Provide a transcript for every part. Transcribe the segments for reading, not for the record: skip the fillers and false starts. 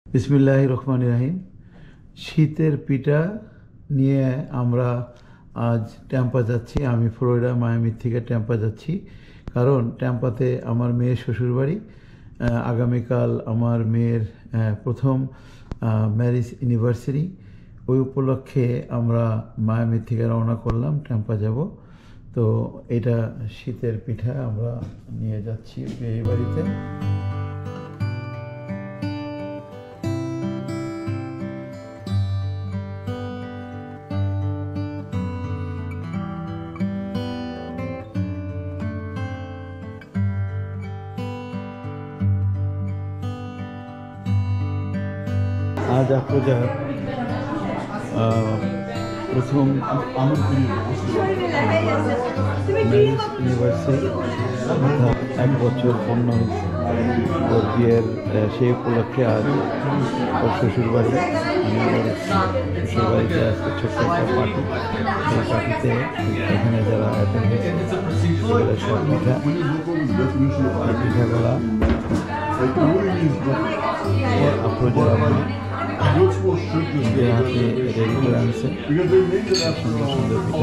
বিসমিল্লাহির রহমানির রহিম। শীতের পিঠা নিয়ে আমরা আজ ট্যাম্পা যাচ্ছি। আমি ফ্লোরিডা মায়ামি থেকে ট্যাম্পা যাচ্ছি, কারণ ট্যাম্পাতে আমার মেয়ের শ্বশুরবাড়ি। আগামীকাল আমার মেয়ের প্রথম ম্যারেজ অ্যানিভার্সারি। ওই উপলক্ষে আমরা মায়ামি থেকে রওনা করলাম, ট্যাম্পা যাব। তো এটা শীতের পিঠা আমরা নিয়ে যাচ্ছি বিয়ে বাড়িতে। আজ আপনাদের প্রথম ইউনিভার্সিটি অর্থাৎ 1 বছর পূর্ণ হয়েছে ওর বিয়ের। সেই উপলক্ষে আজ ওর শ্বশুরবাড়ি, ওর শ্বশুরবাড়িতে আজকে ছোট্ট একটা পার্টি। সেই পার্টিতে এখানে যারা অ্যাটেন্ড হয়েছে সব পিঠাগুলা আপনাদের হাতে রেডি করে আনছে সুন্দর সুন্দর পিঠা।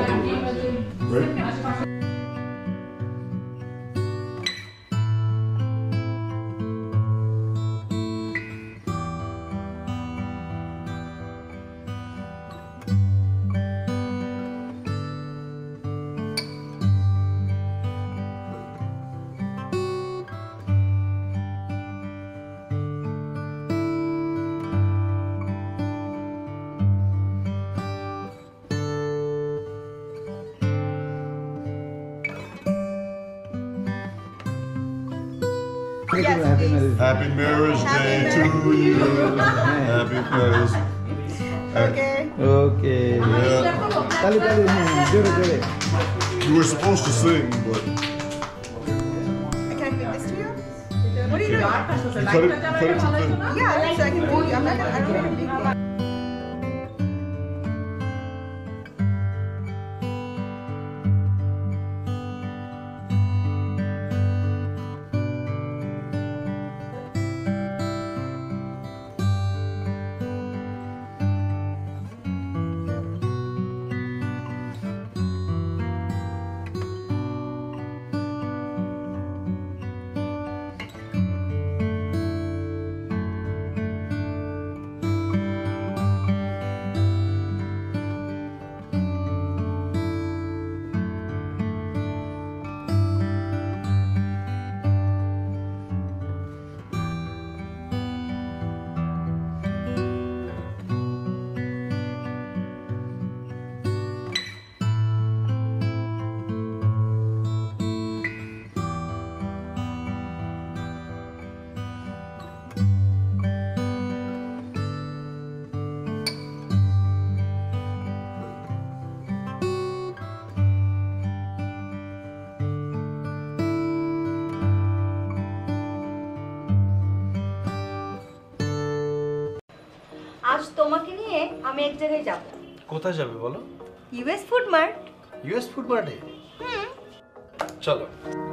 Happy marriage day to you. Happy marriage. Okay. Yeah. You were supposed to sing, but Can I give this to you? What are you doing? you cut it too thin. Yeah, so I can hold you. I don't want to make you. আজ তোমাকে নিয়ে আমি এক জায়গায় যাব। কোথায় যাবে বলো? US food mart. US food মার্টে? চলো।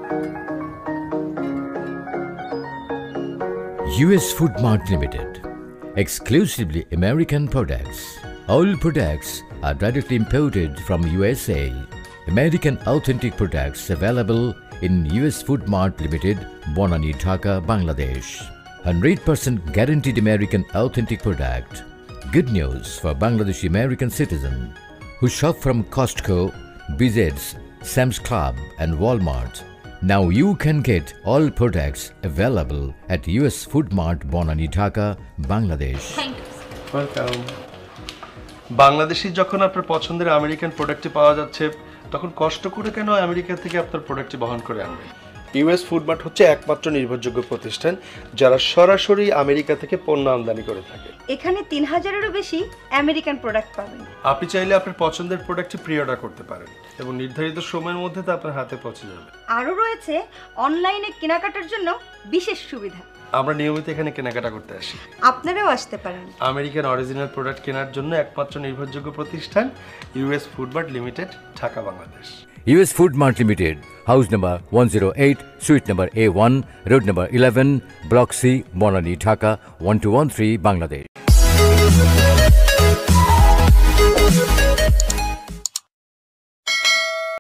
US Food Mart Ltd. Exclusively American products. All products are directly imported from USA. American authentic products available in US Food Mart Ltd, Banani, Dhaka, Bangladesh. 100% guaranteed American authentic product. Good news for Bangladeshi American citizen who shop from Costco, BZ's, Sam's Club and Walmart. Now you can get all products available at US Food Mart, Banani, Dhaka, Bangladesh. Thank you. Welcome. Bangladeshi যখন আপনার পছন্দের American প্রোডাক্টটি পাওয়া যাচ্ছে, তখন কষ্ট করে কেন আমেরিকা থেকে আপনার প্রোডাক্টটি বহন করে আনবেন? ইউএস ফুড মার্ট হচ্ছে একমাত্র নির্ভরযোগ্য প্রতিষ্ঠান যারা সরাসরি আমেরিকা থেকে পণ্য আমদানি করে থাকে। এখানে 3000-এরও বেশি আমেরিকান প্রোডাক্ট পাবেন। আপনি চাইলে আপনার পছন্দের প্রোডাক্টটি প্রি অর্ডার করতে পারেন এবং নির্ধারিত সময়ের মধ্যে তা আপনার হাতে পৌঁছে যাবে। আরও রয়েছে অনলাইনে কেনাকাটার জন্য বিশেষ সুবিধা। আমরা নিয়মিত এখানে কেনাকাটা করতে আসি। আপনারাও আসতে পারেন। আমেরিকান অরিজিনাল প্রোডাক্ট কেনার জন্য একমাত্র নির্ভরযোগ্য প্রতিষ্ঠান US food mart limited, Dhaka, Bangladesh. US Food Mart Ltd, house number 108, suite number A1, road number 11, block C, Banani, Dhaka 1213, Bangladesh.